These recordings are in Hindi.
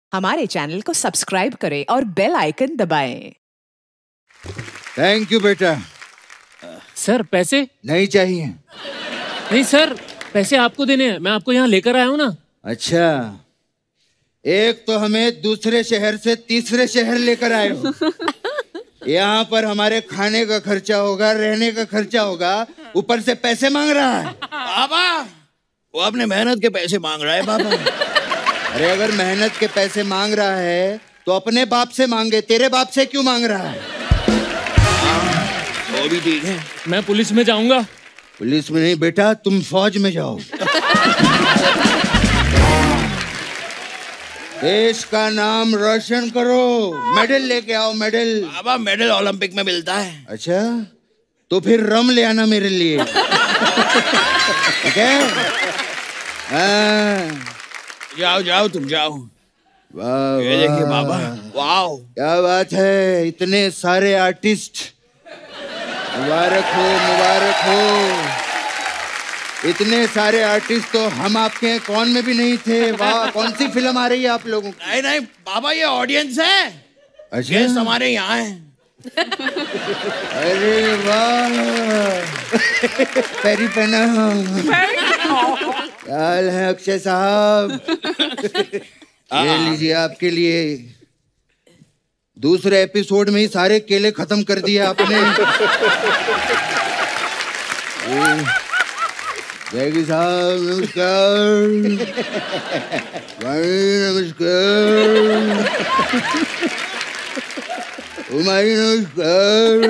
हमारे चैनल को सब्सक्राइब करें और बेल आइकन दबाएं। थैंक यू बेटा। सर पैसे नहीं चाहिए। नहीं सर, पैसे आपको देने हैं, मैं आपको यहाँ लेकर आया हूँ ना। अच्छा, एक तो हमें दूसरे शहर से तीसरे शहर लेकर आए हो। यहाँ पर हमारे खाने का खर्चा होगा, रहने का खर्चा होगा, ऊपर से पैसे मांग रहा है। बाबा वो अपने मेहनत के पैसे मांग रहा है बाबा। अरे अगर मेहनत के पैसे मांग रहा है तो अपने बाप से मांगे, तेरे बाप से क्यों मांग रहा है? वो भी ठीक है। मैं पुलिस में जाऊंगा। पुलिस में नहीं बेटा, तुम फौज में जाओ। देश का नाम रोशन करो, मेडल लेके आओ, मेडल। बाबा मेडल ओलंपिक में मिलता है। अच्छा, तो फिर रम ले आना मेरे लिए। ठीक है? हाँ। जाओ जाओ तुम जाओ। वाह ये देखिए बाबा, वाह क्या बात है, इतने सारे आर्टिस्ट। मुबारक हो, मुबारक हो। इतने सारे आर्टिस्ट तो हम आपके कौन में भी नहीं थे। वाह, कौन सी फिल्म आ रही है आप लोगों की? नहीं नहीं बाबा, ये ऑडियंस है। अच्छा, गेस्ट हमारे यहाँ है। अरे वाह, पैरी पहना। क्या हाल है अक्षय साहब? ये लीजिए आपके लिए। दूसरे एपिसोड में ही सारे केले खत्म कर दिए आपने। जैकी साहब नमस्कार। नमस्कार। उमाई नमस्कार।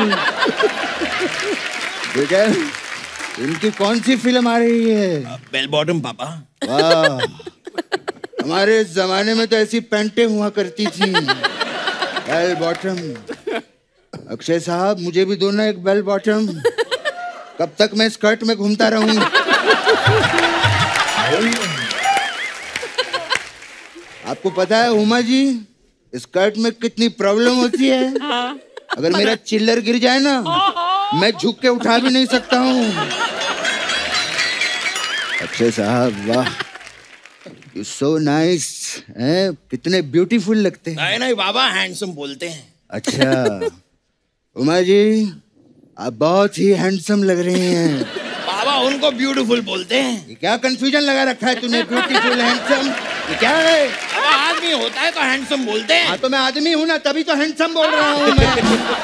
बेटा, इनकी कौन सी फिल्म आ रही है? बेल बॉटम पापा। वाह, हमारे जमाने में तो ऐसी पैंटें हुआ करती थी, बेल बॉटम। अक्षय साहब मुझे भी दो ना एक बेल बॉटम। कब तक मैं स्कर्ट में घूमता रहूं? आपको पता है उमा जी, स्कर्ट में कितनी प्रॉब्लम होती है। अगर मेरा चिल्लर गिर जाए ना, मैं झुक के उठा भी नहीं सकता हूँ। अक्षय साहब वाह, यू सो नाइस। कितने ब्यूटीफुल लगते हैं। नहीं नहीं बाबा, हैंडसम बोलते हैं। अच्छा, उमा जी आप बहुत ही हैंडसम लग रही हैं। बाबा उनको ब्यूटीफुल बोलते हैं। ये क्या कंफ्यूजन लगा रखा है तूने? ब्यूटीफुल, हैंडसम, ये क्या है? बाबा आदमी होता है तो हैंडसम बोलते हैं। हाँ तो मैं आदमी हूँ ना, तभी तो हैंडसम बोल रहा हूँ मैं।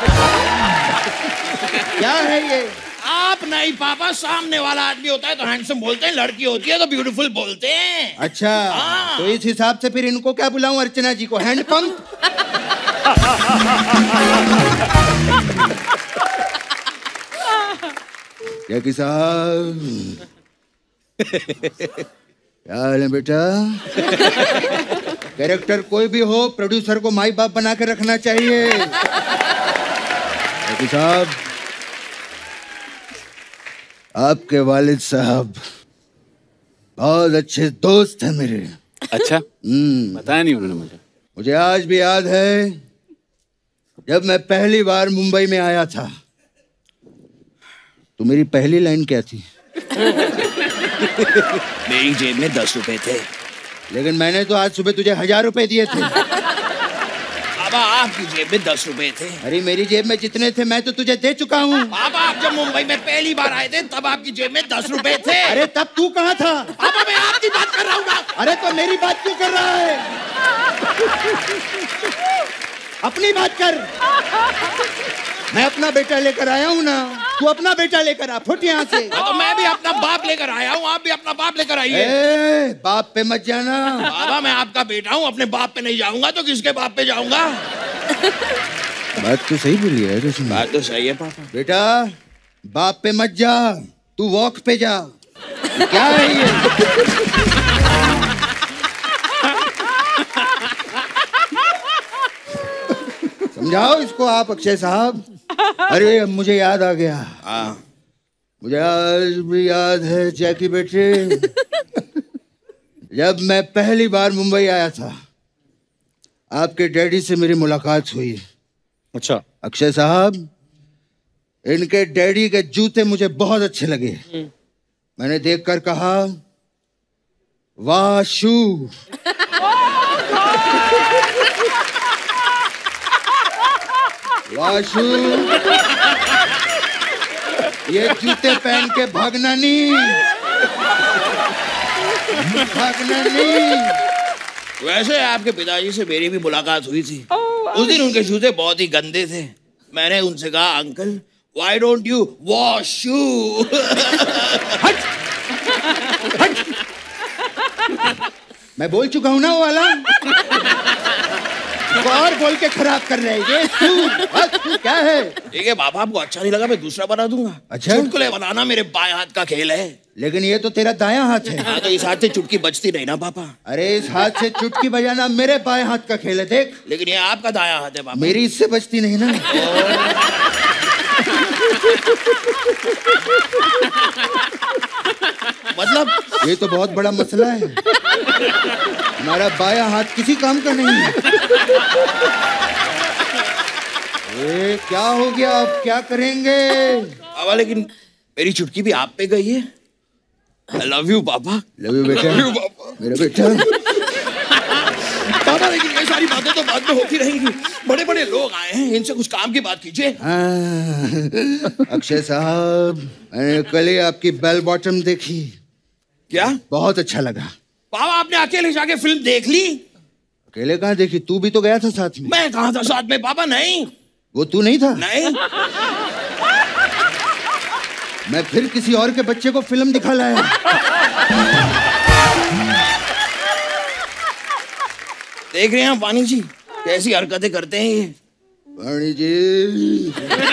क्या है ये? आप नहीं पापा, सामने वाला आदमी होता है तो हैंडसम बोलते हैं, लड़की होती है तो ब्यूटीफुल बोलते हैं। अच्छा, तो इस हिसाब से फिर इनको क्या बुलाऊं? अर्चना जी को हैंड पंप? जैकी साहब क्या हाल है बेटा? कैरेक्टर कोई भी हो, प्रोड्यूसर को माई बाप बना के रखना चाहिए। जैकी साहब, आपके वालिद साहब बहुत अच्छे दोस्त हैं मेरे। अच्छा, बताया नहीं उन्होंने मुझे। मुझे आज भी याद है जब मैं पहली बार मुंबई में आया था, तो मेरी पहली लाइन क्या थी? मेरी जेब में 10 रुपए थे। लेकिन मैंने तो आज सुबह तुझे 1000 रुपए दिए थे। बाबा आपकी जेब में 10 रुपए थे। अरे मेरी जेब में जितने थे मैं तो तुझे दे चुका हूँ। बाबा आप जब मुंबई में पहली बार आए थे तब आपकी जेब में 10 रुपए थे। अरे तब तू कहाँ था? बाबा मैं आपकी बात कर रहा हूँ ना। अरे तो मेरी बात क्यों कर रहा है? अपनी बात कर। मैं अपना बेटा लेकर आया हूँ ना, तू अपना बेटा लेकर आ। फुट यहाँ से। तो मैं भी अपना बाप लेकर आया हूँ, आप भी अपना बाप लेकर आइए। बाप पे मत जाना। बाबा मैं आपका बेटा हूँ, अपने बाप पे नहीं जाऊंगा तो किसके बाप पे जाऊंगा? बात तो सही बोली है तुमने। बात तो सही है पापा। बेटा बाप पे मत जा, तू वॉक पे जा। क्या है ये? समझाओ इसको आप अक्षय साहब। अरे मुझे याद आ गया। मुझे आज भी याद है जैकी बेटे, जब मैं पहली बार मुंबई आया था, आपके डैडी से मेरी मुलाकात हुई। अच्छा अक्षय साहब, इनके डैडी के जूते मुझे बहुत अच्छे लगे। मैंने देखकर कहा वाह शू। वाशु, ये जूते पहन के भागना नहीं, भागना नहीं। वैसे आपके पिताजी से मेरी भी मुलाकात हुई थी। उस दिन उनके जूते बहुत ही गंदे थे। मैंने उनसे कहा, uncle why don't you wash shoe? मैं बोल चुका हूं ना वो वाला, और बोल के खराब कर रहे हैं। ये तू क्या है? ठीक है पापा, आपको अच्छा नहीं लगा मैं दूसरा बना दूंगा। अच्छा? चुटकुले बनाना मेरे बाएं हाथ का खेल है। लेकिन ये तो तेरा दायां हाथ है। हाँ, तो इस हाथ से चुटकी बजती नहीं ना पापा। अरे इस हाथ से चुटकी बजाना मेरे बाएं हाथ का खेल है, देख। लेकिन ये आपका दायां हाथ है पापा। मेरी इससे बजती नहीं ना। मतलब ये तो बहुत बड़ा मसला है। हमारा बायां हाथ किसी काम का नहीं है। ये क्या हो गया, अब क्या करेंगे? पापा लेकिन मेरी चुटकी भी आप पे गई है। I love you पापा। लव यू बेटा। Love you, पापा। मेरा बेटा। पापा लेकिन ये सारी बातें तो बाद में होती रहेंगी। बड़े बड़े लोग आए हैं, इनसे कुछ काम की बात कीजिए। अक्षय साहब, मैंने कल ही आपकी बेल बॉटम देखी। क्या? बहुत अच्छा लगा। पापा आपने अकेले जाके फिल्म देख ली? अकेले कहाँ देखी, तू भी तो गया था साथ में। मैं कहाँ था साथ में पापा? नहीं। वो तू नहीं था? नहीं। मैं फिर किसी और के बच्चे को फिल्म दिखा लाया। देख रहे हैं वाणी जी कैसी हरकतें करते हैं ये। वाणी जी,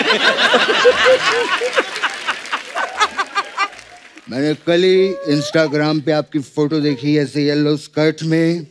मैंने कल ही इंस्टाग्राम पे आपकी फोटो देखी ऐसे येलो स्कर्ट में।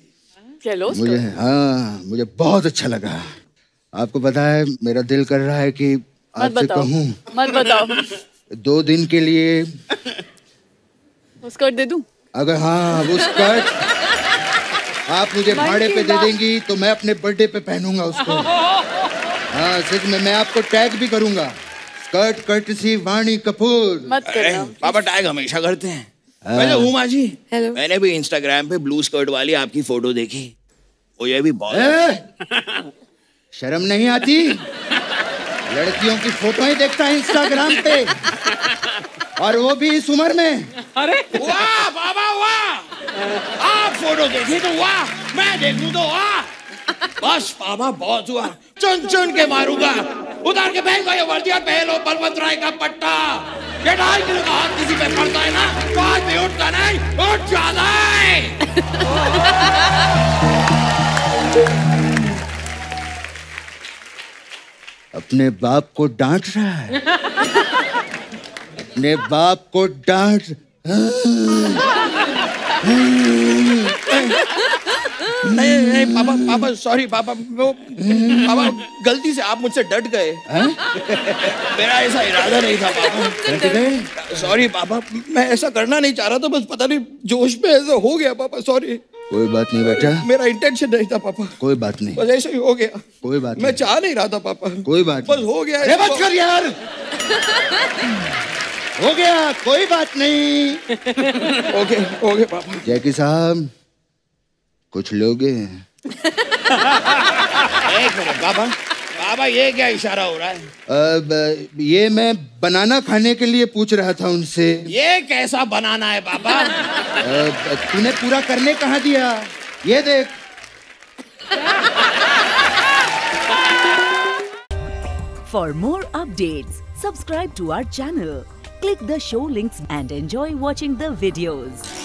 मुझे बहुत अच्छा लगा। आपको पता है मेरा दिल कर रहा है कि आपसे कहूँ, मत बताओ। 2 दिन के लिए वो स्कर्ट दे दूं? अगर हाँ वो स्कर्ट आप मुझे भाड़े पे दे देंगी तो मैं अपने बर्थडे पे पहनूंगा उसको। हाँ सच में, मैं आपको टैग भी करूंगा, स्कर्ट कर्टसी वाणी कपूर। मत करना। पापा टैग हमेशा करते हैं। वैसे उमा जी, मैंने भी इंस्टाग्राम पे ब्लू स्कर्ट वाली आपकी फोटो देखी। मुझे भी बहुत शर्म नहीं आती? लड़कियों की फोटो ही देखता है इंस्टाग्राम पे, और वो भी इस उम्र में। अरे वाह बाबा वाह, आप फोटो देखी तो वाह, मैं देखूं तो वाह। बस पापा बहुत हुआ, चुन चुन के मारूंगा। उतार के पहन ये वर्दिया, पहन लो बलवंत राय का पट्टा। ये 2.5 किलो का हाथ किसी पे पड़ता है ना तो आदमी उठता नहीं, उठ जाता है। अपने बाप को डांट रहा है। अपने बाप को डांट। नहीं पापा, पापा सॉरी पापा, वो पापा गलती से आप मुझसे डट गए। मेरा ऐसा इरादा नहीं था पापा। सॉरी पापा, मैं ऐसा करना नहीं चाह रहा था, बस पता नहीं जोश में ऐसा हो गया पापा, सॉरी। कोई बात नहीं बेटा, मेरा इंटेंशन नहीं था पापा। कोई बात नहीं, बस ऐसे ही हो गया। कोई बात मैं चाह नहीं रहा था पापा। कोई बात बस हो गया। अरे बस कर यार, हो गया, कोई बात नहीं। ओके ओके पापा। जैकी साहब, कुछ लोगे? एक मिनट पापा, पापा ये क्या इशारा हो रहा है? ये मैं बनाना खाने के लिए पूछ रहा था उनसे। ये कैसा बनाना है पापा? तूने पूरा करने कहाँ दिया? ये देख। For more updates, subscribe to our channel, click the show links and enjoy watching the videos.